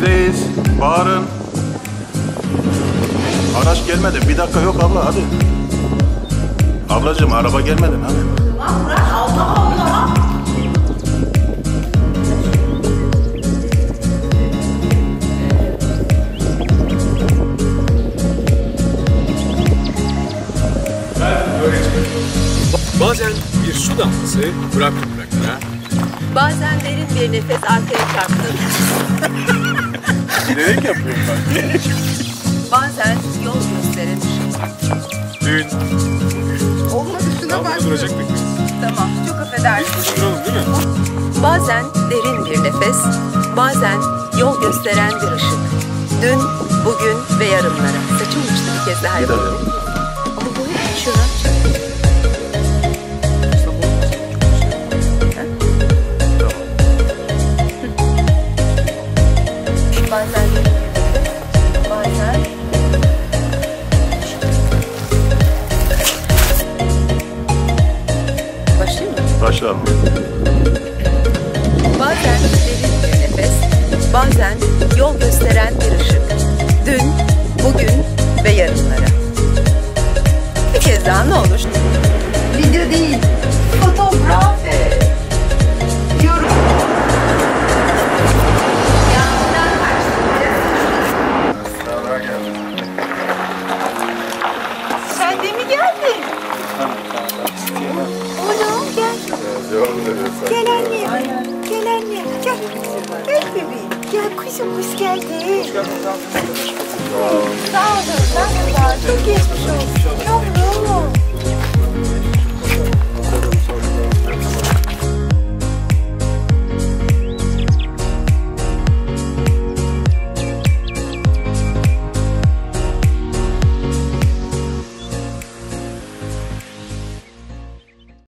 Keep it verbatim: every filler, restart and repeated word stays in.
Bizdeyiz. Bağırın. Araç gelmedi. Bir dakika yok abla hadi. Ablacığım araba gelmedi mi? Hadi. Lan bırak Allah Allah. Bazen bir su damlası bıraktı bırakına. Bazen derin bir nefes arkaya çarptın. Bilerek yapıyorum ben. Bazen yol gösterin. Dün. Olmadı şuna Tamam, bak. duracak mıyız? Tamam çok affedersin. Duralım değil mi? Bazen derin bir nefes, bazen yol gösteren bir ışık. Dün, bugün ve yarınlara. Saçım uçtu bir kez daha yapalım. Ama bu hep şuna. Bazen bazen başlayayım mı? Başlayalım. Bazen derin bir nefes, bazen yol gösteren bir ışık. Dün, bugün ve yarınlara. Bir kez daha ne olur? Video değil, fotoğrafı. Yorum. Yanından Sen de mi geldin? Oğlum gel. Gel anne. Gel anne. Gel. Gel bebeğim. Gel kuzum hoş geldin. Sağ olun. Sağ olun. Çok geçmiş olsun.